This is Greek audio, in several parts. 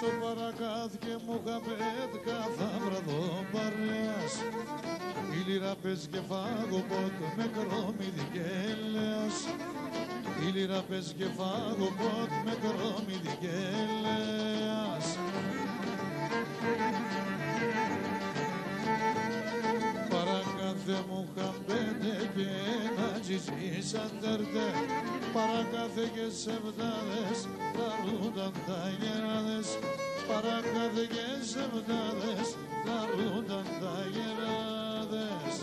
Έσω παρακάθηκε Μοχαμέτ καθ' άβραδο παρέας. Η λίρα πες και φάγω ποτ με κρόμιδι και έλεας. Η λίρα πες και φάγω ποτ με κρόμιδι και έλεας. Παρακάθε Μοχαμπέτε και ένα τζιζί σαν τερτέ. Παρακάθε και σεβδάδες λαρούνταν τα γεράδες. Παρακάθε και σεβδάδες λαρούνταν τα γεράδες.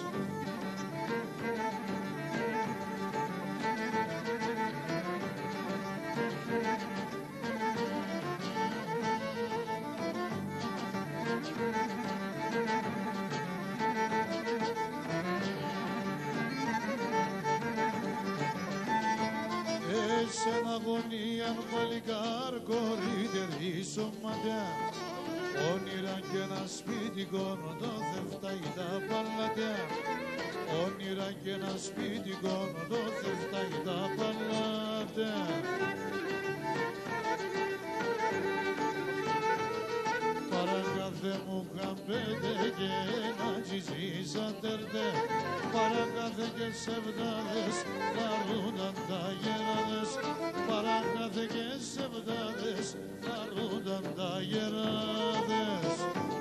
Εσεν αγωνίαν παλικάρ κορύτερη σωματιά. Όνειρα κι ένα σπίτικο το θεφτάει τα παλατιά. Όνειρα κι ένα σπίτικο το θεφτάει τα παλατιά. Παρακάθε Μοχαμπέτε και ένα τζιζί σαν τερτέ. Παρακάθε και σεβδάδες λαρούνταν τα γεράδες. Παρακάθε και σεβδάδες λαρούνταν τα γεράδες.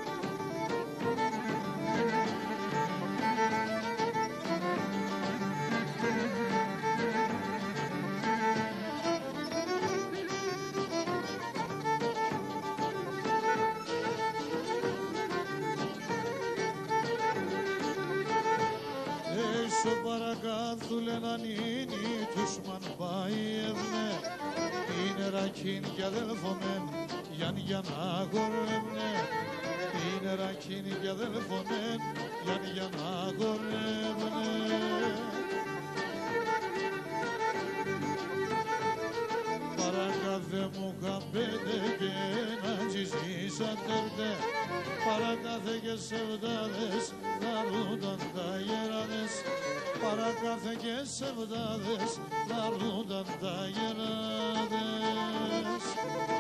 Έσω παρακάθου λέναν είναι τους μαν πάει ευνέ. Είναι ρακίν κι αδέλφο μεν για να αγορεύνε. Είναι ρακίν κι αδέλφο μεν για να αγορεύνε. Παρακάθε Μοχαμπέτε και ένα τζιζί σαν τερτέ. Παρακάθε και σεβδάδες λαρούνταν τα γεράδες. Παρακάθε και σεβδάδες λαρούνταν τα γεράδες.